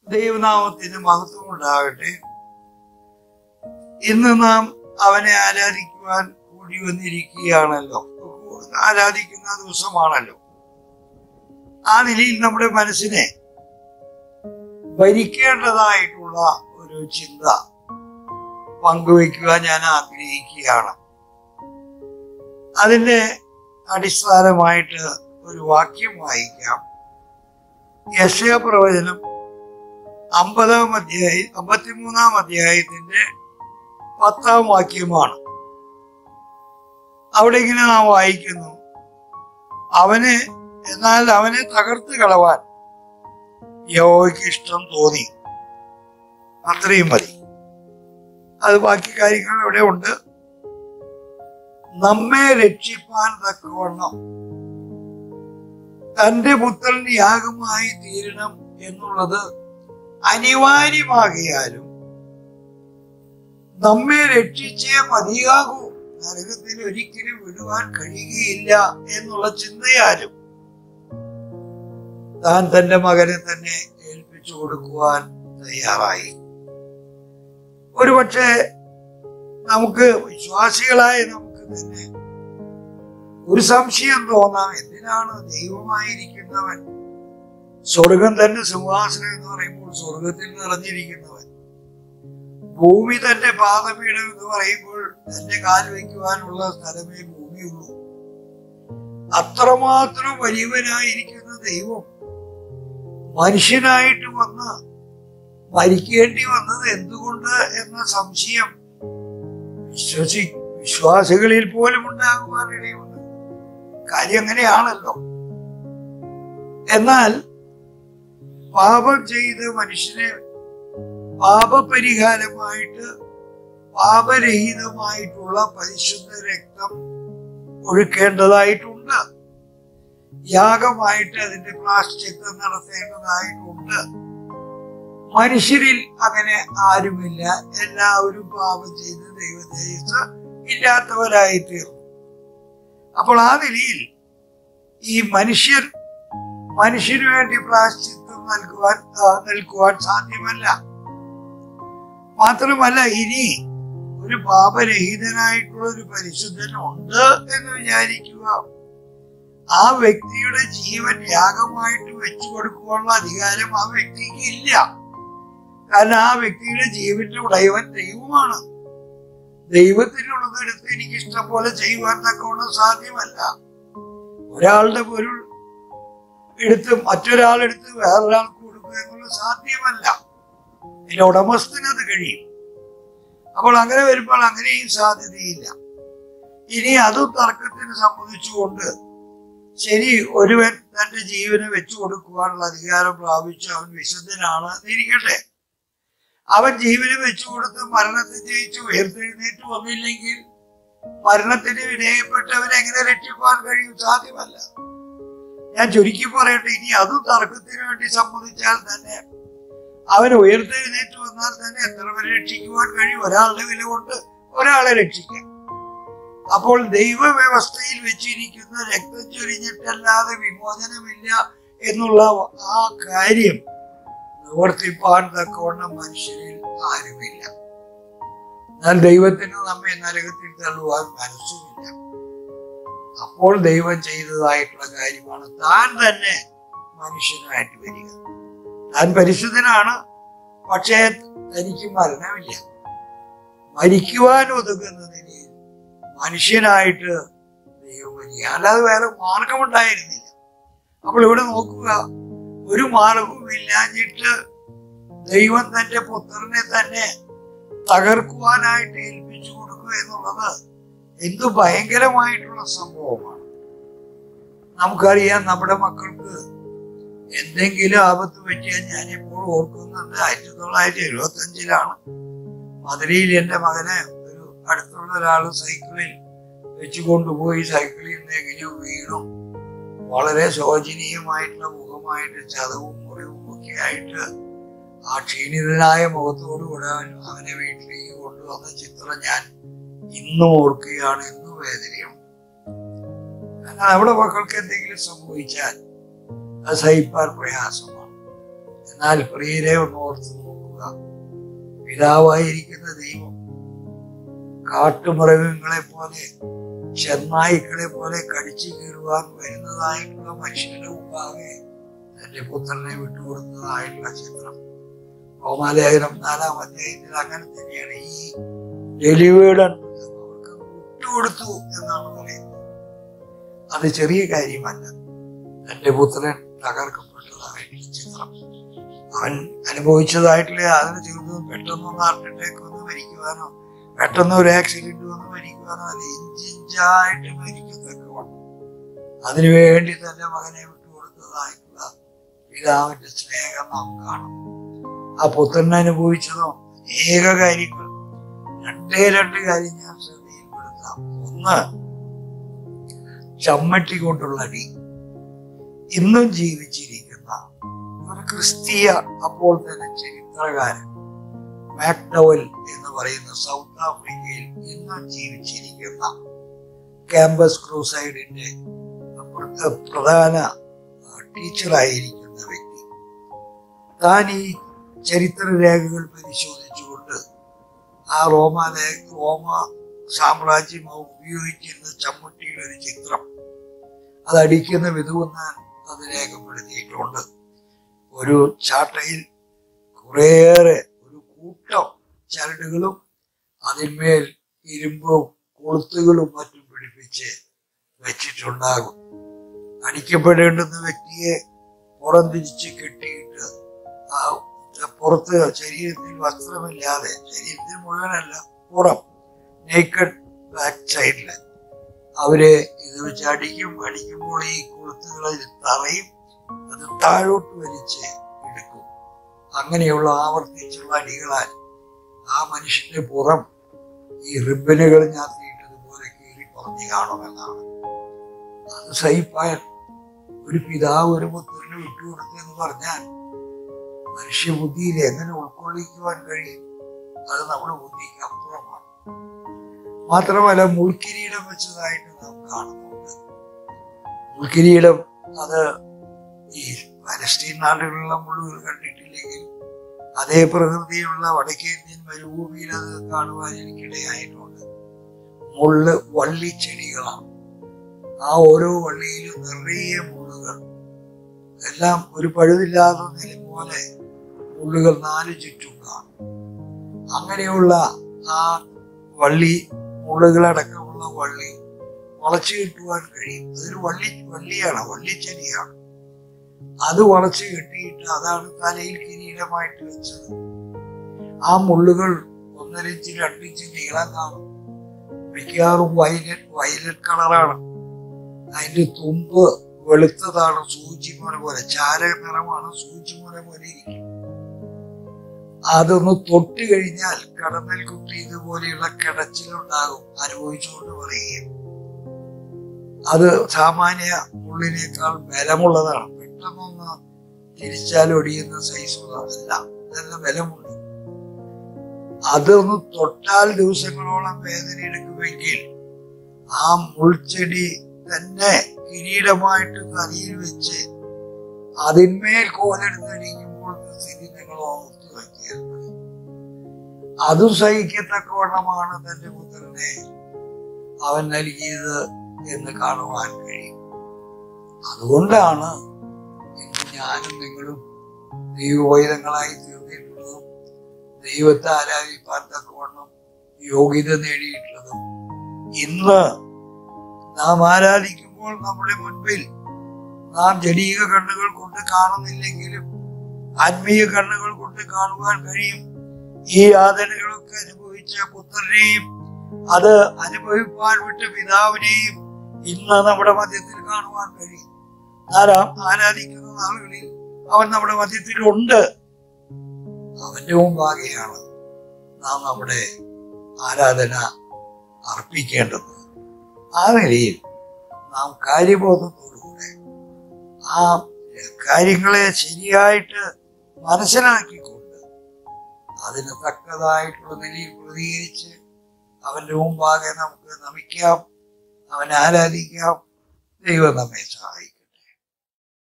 ദൈവനാമത്തിന് മഹത്വം ഉണ്ടാകട്ടെ. ഇന്ന് നാം അവനെ ആരാധിക്കുവാൻ കൂടി വന്നിരിക്കുകയാണല്ലോ, ആരാധിക്കുന്ന ദിവസമാണല്ലോ. ആ നിലയിൽ നമ്മുടെ മനസ്സിനെ ഭരിക്കേണ്ടതായിട്ടുള്ള ഒരു ചിന്ത പങ്കുവയ്ക്കുവാൻ ഞാൻ ആഗ്രഹിക്കുകയാണ്. അതിന്റെ അടിസ്ഥാനമായിട്ട് ഒരു വാക്യം വായിക്കാം. യെശയ്യാ പ്രവചനം 53-ാം അധ്യായത്തിന്റെ 10-ാം വാക്യമാണ്. അവിടെ ഇങ്ങനെ നാം വായിക്കുന്നു, എന്നാൽ അവനെ തകർത്ത് കളവാൻ യഹോവയ്ക്ക് ഇഷ്ടം തോന്നി. അത്രയും മതി. അത് ബാക്കി കാര്യങ്ങൾ ഇവിടെ ഉണ്ട്. നമ്മെ രക്ഷിപ്പാൻ തക്കവണ്ണം തന്റെ പുത്രൻ യാഗമായി തീരണം എന്നുള്ളത് അനിവാര്യമാകിയാലും നമ്മെ രക്ഷിച്ചേ മതിയാകൂ, നരകത്തിൽ ഒരിക്കലും വിടുവാൻ കഴിയുകയില്ല എന്നുള്ള ചിന്തയാലും താൻ തന്റെ മകനെ തന്നെ ഏൽപ്പിച്ചു കൊടുക്കുവാൻ തയ്യാറായി. ഒരുപക്ഷെ നമുക്ക് വിശ്വാസികളായ നമുക്ക് തന്നെ ഒരു സംശയം തോന്നാം, എന്തിനാണ് ദൈവമായിരിക്കുന്നവൻ, സ്വർഗം തന്നെ സിംഹാസനം എന്ന് പറയുമ്പോൾ സ്വർഗത്തിൽ നിറഞ്ഞിരിക്കുന്നവൻ, ഭൂമി തന്റെ പാദപീഠം എന്ന് പറയുമ്പോൾ തന്റെ കാൽ വയ്ക്കുവാനുള്ള സ്ഥലമേ ഭൂമിയുള്ളൂ, അത്രമാത്രം വലിയവനായിരിക്കുന്ന ദൈവം മനുഷ്യനായിട്ട് വന്ന് മരിക്കേണ്ടി വന്നത് എന്തുകൊണ്ട് എന്ന സംശയം വിശ്വാസികളിൽ പോലും ഉണ്ടാകുവാനിടയുണ്ട്. കാര്യം അങ്ങനെയാണല്ലോ. എന്നാൽ പാപം ചെയ്ത് മനുഷ്യനെ പാപപരിഹാരമായിട്ട് പാപരഹിതമായിട്ടുള്ള പരിശുദ്ധ രക്തം ഒഴുക്കേണ്ടതായിട്ടുണ്ട്. യാഗമായിട്ട് അതിന്റെ പ്രായശ്ചിത്തം നടത്തേണ്ടതായിട്ടുണ്ട്. മനുഷ്യരിൽ അങ്ങനെ ആരുമില്ല. എല്ലാവരും പാപം ചെയ്ത് ദൈവതേജസ്സ് ഇല്ലാത്തവരായി തീർന്നു. അപ്പോൾ ആ നിലയിൽ ഈ മനുഷ്യന് വേണ്ടി പ്രായശ്ചിത്തം നൽകുവാൻ സാധ്യമല്ല. മാത്രമല്ല, ഇനി ഒരു പാപരഹിതനായിട്ടുള്ള ഒരു പരിശുദ്ധൻ ഉണ്ട് എന്ന് വിചാരിക്കുക, ആ വ്യക്തിയുടെ ജീവൻ യാഗമായിട്ട് വെച്ചു കൊടുക്കുവാനുള്ള അധികാരം ആ വ്യക്തിക്ക് ഇല്ല. കാരണം ആ വ്യക്തിയുടെ ജീവന്റെ ഉടയവൻ ദൈവമാണ്. ദൈവത്തിനുള്ളതെടുത്ത് എനിക്ക് ഇഷ്ടം പോലെ ചെയ്യുവാൻ തക്കവണ്ണം സാധ്യമല്ല. ഒരാളുടെ പൊരുൾ എടുത്ത് മറ്റൊരാളെടുത്ത് വേറൊരാൾക്ക് കൊടുക്കുക എന്നുള്ളത് സാധ്യമല്ല. അതിന്റെ ഉടമസ്ഥന് അത് കഴിയും. അപ്പോൾ അങ്ങനെ വരുമ്പോൾ അങ്ങനെയും സാധ്യതയില്ല. ഇനി അതും തർക്കത്തിന് സംബന്ധിച്ചുകൊണ്ട് ശരി, ഒരുവൻ തന്റെ ജീവനെ വെച്ചു കൊടുക്കുവാനുള്ള അധികാരം പ്രാപിച്ച് അവൻ വിശുദ്ധനാണ് എന്നിരിക്കട്ടെ. അവൻ ജീവനെ വെച്ചു കൊടുത്ത് മരണത്തെ ജയിച്ച് ഉയർത്തെഴുന്നേറ്റ് വന്നില്ലെങ്കിൽ മരണത്തിന് വിധേയപ്പെട്ടവനെ എങ്ങനെ രക്ഷിക്കാൻ കഴിയും? സാധ്യമല്ല. ഞാൻ ചുരുക്കി പറയട്ടെ, ഇനി അതും തർക്കത്തിന് വേണ്ടി സമ്മതിച്ചാൽ തന്നെ അവൻ ഉയർത്തെഴുന്നേറ്റ് വന്നാൽ തന്നെ എത്ര പേരെ രക്ഷിക്കുവാൻ കഴിയും? ഒരാളുടെ വില കൊണ്ട് ഒരാളെ രക്ഷിക്കാം. അപ്പോൾ ദൈവവ്യവസ്ഥയിൽ വെച്ചിരിക്കുന്ന രക്തം ചൊരിഞ്ഞിട്ടല്ലാതെ വിമോചനമില്ല എന്നുള്ള ആ കാര്യം നിവർത്തിപ്പാൻ തക്കവണ്ണം മനുഷ്യരിൽ ആരുമില്ല. എന്നാൽ ദൈവത്തിന് നമ്മെ നരകത്തിൽ തള്ളുവാൻ മനസ്സുമില്ല. അപ്പോൾ ദൈവം ചെയ്തതായിട്ടുള്ള കാര്യമാണ് താൻ തന്നെ മനുഷ്യനായിട്ട് വരിക. താൻ പരിശുദ്ധനാണ്, പക്ഷേ തനിക്ക് മരണമില്ല. മരിക്കുവാൻ ഒതുങ്ങുന്ന നിലയിൽ മനുഷ്യനായിട്ട് ദൈവം വരിക, അല്ലാതെ വേറെ മാർഗമുണ്ടായിരുന്നില്ല. അപ്പോൾ ഇവിടെ നോക്കുക, ഒരു മാർഗവും ഇല്ലാഞ്ഞിട്ട് ദൈവം തന്റെ പുത്രനെ തന്നെ തകർക്കുവാനായിട്ട് ഏൽപ്പിച്ചു കൊടുക്കുക എന്നുള്ളത് എന്തു ഭയങ്കരമായിട്ടുള്ള സംഭവമാണ്. നമുക്കറിയാം, നമ്മുടെ മക്കൾക്ക് എന്തെങ്കിലും ആപത്ത് പറ്റിയാൽ ഞാൻ ഇപ്പോൾ ഓർക്കുന്നുണ്ട്, 1975 മധുരയിൽ എൻ്റെ മകനെ ഒരു അടുത്തുള്ള ഒരാൾ സൈക്കിളിൽ വെച്ച് കൊണ്ടുപോയി. സൈക്കിളിൽ നിന്ന് എങ്ങനെയോ വീണു. വളരെ ശോചനീയമായിട്ടുള്ള മുഖമായിട്ട് ചതവും മുറിവും ഒക്കെ ആയിട്ട് ആ ക്ഷീണിതനായ മുഖത്തോടുകൂടെ അവനെ വീട്ടിലേക്ക് കൊണ്ടുവന്ന ചിത്രം ഞാൻ ഇന്നും ഓർക്കുകയാണ്. ഇന്നും വേദനയുണ്ട്. കാരണം നമ്മുടെ മക്കൾക്ക് എന്തെങ്കിലും സംഭവിച്ചാൽ അത് സഹിപ്പാൻ പ്രയാസമാണ്. എന്നാൽ പ്രിയരെ ഒന്ന് ഓർത്ത് നോക്കുക, പിതാവായിരിക്കുന്ന ദൈവം കാട്ടുമൃഗങ്ങളെ പോലെ, ചെന്നായ്ക്കളെ പോലെ കടിച്ചു കീറുവാൻ വരുന്നതായിട്ടുള്ള മനുഷ്യരുടെ മുമ്പാകെ തന്റെ പുത്രനെ വിട്ടുകൊടുത്തതായിട്ടുള്ള ചിത്രം. റോമാലേഖനം 4-ാം അധ്യായത്തിൽ അങ്ങനെ തന്നെയാണ്. ഈ ഡെലിവേർഡ് അവർക്ക് വിട്ടുകൊടുത്തു എന്നാണ് പറയുന്നത്. അത് ചെറിയ കാര്യമല്ല. തന്റെ പുത്രൻ തകർക്കപ്പെട്ടതായിട്ടുള്ള ചിത്രം, അവൻ അനുഭവിച്ചതായിട്ടുള്ള അതിന് ചെറുതും പെട്ടെന്നൊന്ന് ഹാർട്ട് അറ്റാക്ക് വന്ന് മരിക്കുവാനോ പെട്ടെന്ന് ഒരു ആക്സിഡന്റ് വന്ന് മരിക്കുവാനോ അല്ല, ഇഞ്ചിഞ്ചായിട്ട് മരിക്കത്തക്കവണ്ണം അതിനുവേണ്ടി തന്റെ മകനെ വിട്ടുകൊടുത്തതായിട്ടുള്ള പിതാവിന്റെ സ്നേഹം നാം കാണും. ആ പുത്രൻ അനുഭവിച്ചതോ അനേക കാര്യങ്ങൾ, രണ്ട് കാര്യം ഞാൻ ശ്രദ്ധയിൽപ്പെടുത്താം. ഒന്ന്, ചമ്മട്ടി കൊണ്ടുള്ള അടി. ഇന്നും ജീവിച്ചിരിക്കുന്ന ഒരു ക്രിസ്തീയ അപ്പോൾ തന്നെ ചരിത്രകാരൻ മാക്ഡവൽ എന്ന് പറയുന്ന സൗത്ത് ആഫ്രിക്കയിൽ ഇന്നും ജീവിച്ചിരിക്കുന്ന ക്യാമ്പസ് ക്രൂസൈഡിന്റെ പ്രധാന ടീച്ചറായിരിക്കുന്ന വ്യക്തി, താൻ ഈ ചരിത്ര രേഖകൾ പരിശോധിച്ചുകൊണ്ട് ആ റോമ സാമ്രാജ്യം ഉപയോഗിച്ചിരുന്ന ചമ്മട്ടിയുടെ ഒരു ചിത്രം, അതടിക്കുന്ന വിധുവെന്നാൻ അത് രേഖപ്പെടുത്തിയിട്ടുണ്ട്. ഒരു ചാട്ടയിൽ കുറേയേറെ ഒരു കൂട്ടം ചരടുകളും അതിന്മേൽ ഇരുമ്പും കൊളുത്തുകളും മറ്റും പിടിപ്പിച്ച് വെച്ചിട്ടുണ്ടാകും. അടിക്കപ്പെടേണ്ടുന്ന വ്യക്തിയെ പുറം തിരിച്ച് കെട്ടിയിട്ട് പുറത്ത് ശരീരത്തിൽ വസ്ത്രമില്ലാതെ, ശരീരത്തിൽ മുഴുവനല്ല, പുറം നേക്കഡ് ബാക്ക് സൈഡില് അവരെ ഇത് വെച്ച് അടിക്കുമ്പോൾ ഈ കൊളുത്തുകൾ തറയും, അത് താഴോട്ട് വലിച്ച് എടുക്കും. അങ്ങനെയുള്ള ആവർത്തിച്ചുള്ള അടികളാൽ ആ മനുഷ്യന്റെ പുറം ഈ റിബനുകൾ ഞാത്തിയിട്ടതുപോലെ കീറി പറഞ്ഞു കാണുമെന്നാണ്. അത് സഹിപ്പാൻ ഒരു പിതാവ് ഒരു പുത്രന് വിട്ടുകൊടുത്തെന്ന് പറഞ്ഞാൽ മനുഷ്യബുദ്ധിയിൽ എങ്ങനെ ഉൾക്കൊള്ളിക്കുവാൻ കഴിയും? അത് നമ്മുടെ ബുദ്ധിക്ക് അപ്പുറമാണ്. മാത്രമല്ല, മുൾക്കിരീടം വെച്ചതായിട്ട് നാം കാണുന്നുണ്ട്. മുൾക്കിരീടം അത് ഈ പലസ്തീൻ നാടുകളിലുള്ള മുള്ളുകൾ കണ്ടിട്ടില്ലെങ്കിൽ അതേ പ്രകൃതിയുള്ള വടക്കേന്ത്യൻ മരുഭൂമിയിൽ അത് കാണുവാൻ എനിക്കിടയായിട്ടുണ്ട്. മുള്ള് വള്ളിച്ചെടികളാണ്. ആ ഓരോ വള്ളിയിലും നിറയെ മുള്ളുകൾ, എല്ലാം ഒരു പഴുതില്ലാത്ത നില പോലെ മുള്ളുകൾ 4 ചുറ്റും കാണും. അങ്ങനെയുള്ള ആ മുള്ളുകളടക്കമുള്ള വള്ളി വളച്ചു കെട്ടുവാൻ കഴിയും. അതൊരു വള്ളിച്ചെടിയാണ്. അത് വളച്ചു കെട്ടിയിട്ട് അതാണ് തലയിൽ കിരീടമായിട്ട് വെച്ചത്. ആ മുള്ളുകൾ 1.5 ഇഞ്ച് 2 ഇഞ്ച് നീളം കാണും. മിക്കവാറും വയലറ്റ് കളറാണ്. അതിന്റെ തുമ്പ് വെളുത്തതാണ്, സൂചിമുന പോലെ, ചാര നിറമാണ്, സൂചിമുന പോലെ ഇരിക്കും. അതൊന്ന് തൊട്ട് കഴിഞ്ഞാൽ കടന്നൽ കുട്ടി ഇതുപോലെയുള്ള കിടച്ചിലുണ്ടാകും. അനുഭവിച്ചുകൊണ്ട് പറയുകയും അത് സാമാന്യ മുള്ളിനേക്കാൾ ബലമുള്ളതാണ്. പെട്ടെന്നൊന്ന് തിരിച്ചാൽ ഒടിയുന്ന സൈസുള്ളതല്ല, നല്ല ബലമുണ്ട്. അതൊന്ന് തൊട്ടാൽ ദിവസങ്ങളോളം വേദന എടുക്കുമെങ്കിൽ ആ മുൾച്ചെടി തന്നെ കിരീടമായിട്ട് തലയിൽ വെച്ച് അതിന്മേൽ കോലെടുത്തടിക്കുമ്പോൾ സ്ഥിതി നിങ്ങൾ ഓർത്തു വയ്ക്കുക. അതും സഹിക്കത്തക്കവണ്ണമാണ് തന്റെ പുത്രനെ അവൻ നൽകിയത് എന്ന് കാണുവാൻ കഴിയും. അതുകൊണ്ടാണ് ഇന്ന് ഞാനും നിങ്ങളും ദൈവവൈദങ്ങളായി തീർന്നിട്ടുള്ളതും ദൈവത്തെ ആരാധിപ്പാൻ തക്കവണ്ണം യോഗ്യത നേടിയിട്ടുള്ളതും. ഇന്ന് നാം ആരാധിക്കുമ്പോൾ നമ്മുടെ മുൻപിൽ നാം ജഡീക കണ്ണുകൾ കൊണ്ട് കാണുന്നില്ലെങ്കിലും ആത്മീയ കണ്ണുകൾ കൊണ്ട് കാണുവാൻ കഴിയും. ഈ യാതനകളൊക്കെ അനുഭവിച്ച പുത്രനെയും അത് അനുഭവിപ്പാൻ വിട്ട പിതാവിനെയും ഇന്ന് നമ്മുടെ മധ്യത്തിൽ കാണുവാൻ കഴിയും. ആരാധിക്കുന്ന നാളുകളിൽ അവൻ നമ്മുടെ മധ്യത്തിലുണ്ട്. അവന്റെ മുമ്പാകെയാണ് നാം നമ്മുടെ ആരാധന അർപ്പിക്കേണ്ടത്. ആ നിലയിൽ നാം കാര്യബോധത്തോടുകൂടെ ആ കാര്യങ്ങളെ ശരിയായിട്ട് മനസ്സിലാക്കിക്കൊണ്ട് അതിന് തക്കതായിട്ടുള്ള നിലയിൽ പ്രതികരിച്ച് അവന്റെ മുമ്പാകെ നമുക്ക് നമിക്കാം, അവനെ ആരാധിക്കാം. ദൈവം നമ്മെ സഹായിക്കും.